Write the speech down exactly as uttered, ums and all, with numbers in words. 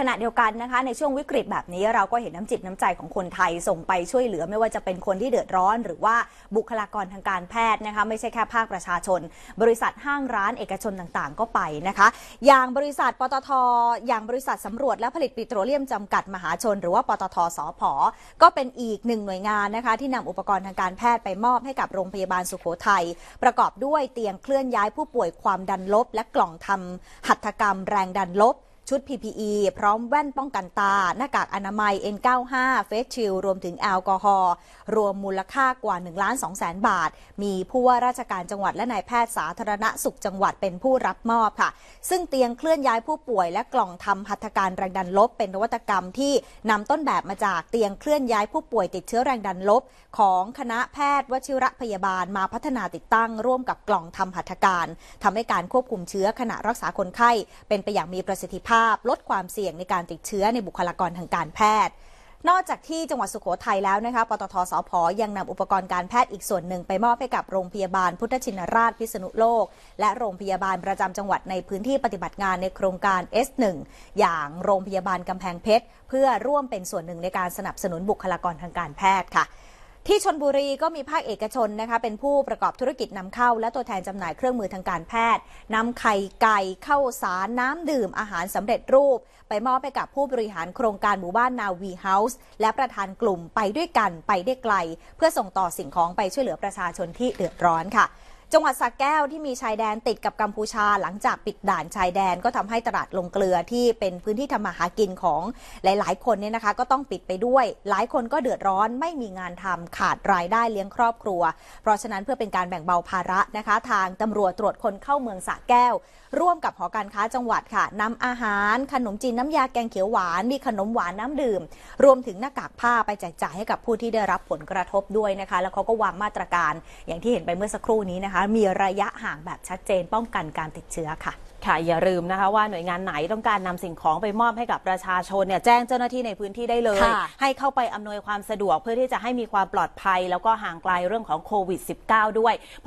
ขณะเดียวกันนะคะในช่วงวิกฤตแบบนี้เราก็เห็นน้ำจิตน้ำใจของคนไทยส่งไปช่วยเหลือไม่ว่าจะเป็นคนที่เดือดร้อนหรือว่าบุคลากรทางการแพทย์นะคะไม่ใช่แค่ภาคประชาชนบริษัทห้างร้านเอกชนต่างๆก็ไปนะคะอย่างบริษัทปตท.อย่างบริษัทสำรวจและผลิตปิโตรเลียมจำกัดมหาชนหรือว่าปตท.สผ.ก็เป็นอีกหนึ่งหน่วยงานนะคะที่นำอุปกรณ์ทางการแพทย์ไปมอบให้กับโรงพยาบาลสุโขทัยประกอบด้วยเตียงเคลื่อนย้ายผู้ป่วยความดันลบและกล่องทำหัตถกรรมแรงดันลบชุด พี พี อี พร้อมแว่นป้องกันตาหน้ากากอนามัย เอ็น เก้าสิบห้า เฟสชิลด์รวมถึงแอลกอฮอล์รวมมูลค่ากว่า หนึ่งล้านสองแสน บาทมีผู้ว่าราชการจังหวัดและนายแพทย์สาธารณสุขจังหวัดเป็นผู้รับมอบค่ะซึ่งเตียงเคลื่อนย้ายผู้ป่วยและกล่องทำหัตถการแรงดันลบเป็นนวัตกรรมที่นำต้นแบบมาจากเตียงเคลื่อนย้ายผู้ป่วยติดเชื้อแรงดันลบของคณะแพทย์วชิรพยาบาลมาพัฒนาติดตั้งร่วมกับกล่องทำหัตถการทำให้การควบคุมเชื้อขณะรักษาคนไข้เป็นไปอย่างมีประสิทธิภาพลดความเสี่ยงในการติดเชื้อในบุคลากรทางการแพทย์นอกจากที่จังหวัดสุโขทัยแล้วนะคะปตท.สผ.ยังนำอุปกรณ์การแพทย์อีกส่วนหนึ่งไปมอบให้กับโรงพยาบาลพุทธชินราชพิษณุโลกและโรงพยาบาลประจำจังหวัดในพื้นที่ปฏิบัติงานในโครงการ เอส หนึ่ง อย่างโรงพยาบาลกำแพงเพชรเพื่อร่วมเป็นส่วนหนึ่งในการสนับสนุนบุคลากรทางการแพทย์ค่ะที่ชลบุรีก็มีภาคเอกชนนะคะเป็นผู้ประกอบธุรกิจนำเข้าและตัวแทนจำหน่ายเครื่องมือทางการแพทย์นำไข่ไก่ข้าวสารน้ำดื่มอาหารสำเร็จรูปไปมอบให้กับผู้บริหารโครงการหมู่บ้านนาวีเฮาส์และประธานกลุ่มไปด้วยกันไปได้ไกลเพื่อส่งต่อสิ่งของไปช่วยเหลือประชาชนที่เดือดร้อนค่ะจังหวัดสระแก้วที่มีชายแดนติดกับกัมพูชาหลังจากปิดด่านชายแดนก็ทำให้ตลาดลงเกลือที่เป็นพื้นที่ทำมาหากินของหลายๆคนเนี่ยนะคะก็ต้องปิดไปด้วยหลายคนก็เดือดร้อนไม่มีงานทำขาดรายได้เลี้ยงครอบครัวเพราะฉะนั้นเพื่อเป็นการแบ่งเบาภาระนะคะทางตำรวจตรวจคนเข้าเมืองสระแก้วร่วมกับหอการค้าจังหวัดค่ะนำอาหารขนมจีนน้ำยาแกงเขียวหวานมีขนมหวานน้ำดื่มรวมถึงหน้ากากผ้าไปแจกจ่ายให้กับผู้ที่ได้รับผลกระทบด้วยนะคะแล้วเขาก็วางมาตรการอย่างที่เห็นไปเมื่อสักครู่นี้นะคะมีระยะห่างแบบชัดเจนป้องกันการติดเชื้อค่ะค่ะอย่าลืมนะคะว่าหน่วยงานไหนต้องการนำสิ่งของไปมอบให้กับประชาชนเนี่ยแจ้งเจ้าหน้าที่ในพื้นที่ได้เลยให้เข้าไปอำนวยความสะดวกเพื่อที่จะให้มีความปลอดภัยแล้วก็ห่างไกลเรื่องของโควิด สิบเก้า ด้วย